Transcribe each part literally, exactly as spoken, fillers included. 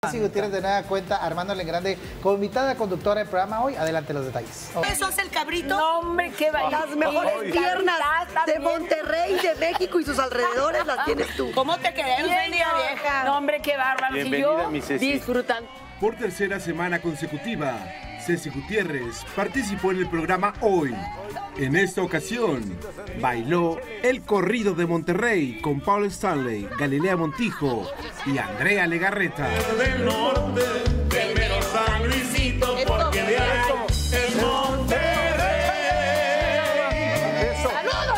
Ceci Gutiérrez de nueva cuenta, Armándole en Grande, como invitada conductora del programa hoy. Adelante los detalles. Oh. ¿Eso es el cabrito? No, hombre, qué va. Las mejores Ay, piernas de también. Monterrey, de México y sus alrededores las tienes tú. ¿Cómo te quedé? Bienvenida, vieja. No, hombre, qué bárbaro. Bienvenida, yo mi Ceci. disfrutando. Por tercera semana consecutiva, Ceci Gutiérrez participó en el programa Hoy. En esta ocasión, bailó el corrido de Monterrey con Paul Stanley, Galilea Montijo y Andrea Legarreta. Del norte, del mero San Luisito, porque de ahí es Monterrey. Eso. ¡Saludos!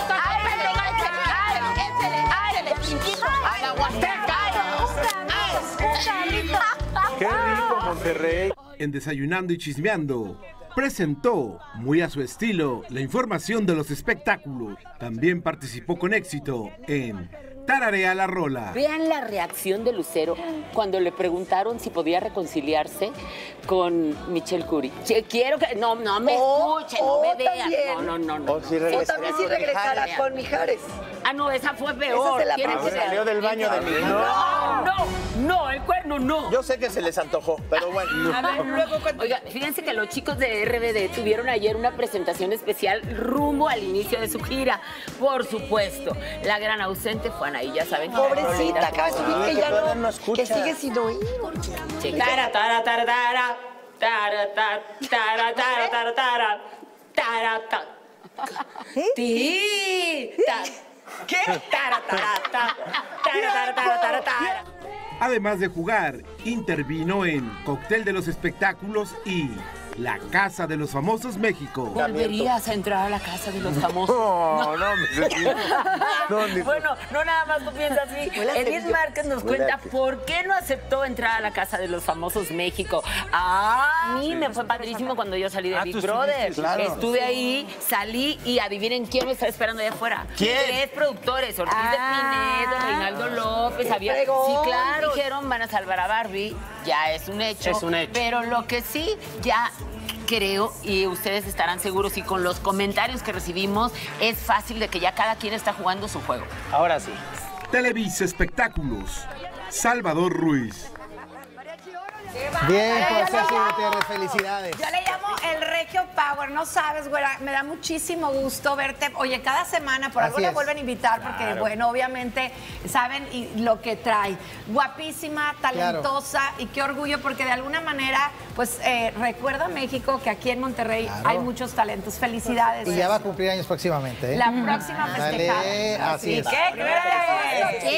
¡A la Huasteca! Qué rico, Monterrey. En Desayunando y Chismeando, presentó, muy a su estilo, la información de los espectáculos. También participó con éxito en Tararea la Rola. Vean la reacción de Lucero cuando le preguntaron si podía reconciliarse con Michelle Curie. Che, quiero que... No, no me Oh, escuchen, oh, no me vean. también. No, no, no. no. O si O regresa. también si regresara con Mijares. Ah, no, esa fue peor. Esa se la Tienen pasó. que- Salió del baño de mi... No, no, no, el cuerno no. Yo sé que se les antojó, pero bueno. A ver, luego cuando... Oiga, fíjense que los chicos de R B D tuvieron ayer una presentación especial rumbo al inicio de su gira. Por supuesto, la gran ausente fue Anaí, ya saben. Pobrecita, acaba de subir que ya todavía no no, escucha. que sigue sin oír. Tara, tara, tara, tara, tara, tara, tara, tara, tara, tara, tara, tara. Ti, ta- ¿Qué? Tara, tara, ta, tara, tara, tara, tara, tara. Además de jugar, intervino en Cóctel de los Espectáculos y La Casa de los Famosos México. ¿Volverías a entrar a la casa de los famosos? No, no, me... no, ni- Bueno, no nada más tú piensas así. Huele a Edith cerillo. Márquez nos Huele cuenta a que- por qué no aceptó entrar a la casa de los famosos México. Ah, a mí me fue padrísimo cuando yo salí de Ah, Big tú Brother. estuviste, claro. Estuve ahí, salí y adivinen quién me está esperando allá afuera. ¿Quién? Tres productores, Ortiz Ah, de Pinedo, Reinaldo López, qué había. fregón. Sí, claro, dijeron van a salvar a Barbie. Ya es un hecho. Es un hecho. Pero lo que sí, ya creo, y ustedes estarán seguros, y con los comentarios que recibimos, es fácil de que ya cada quien está jugando su juego. Ahora sí. Televisa Espectáculos, Salvador Ruiz. Bien, por Ceci Gutiérrez, felicidades. Yo le llamo el Regio Power, no sabes, güera, me da muchísimo gusto verte. Oye, cada semana por algo Así la es. vuelven a invitar porque, bueno, obviamente saben y lo que trae. Guapísima, talentosa y qué orgullo porque de alguna manera, pues, eh, recuerda a México que aquí en Monterrey Claro. hay muchos talentos. Felicidades. Y ya va a Ceci. cumplir años próximamente, ¿eh? La próxima Dale, festejada. así es. que, que-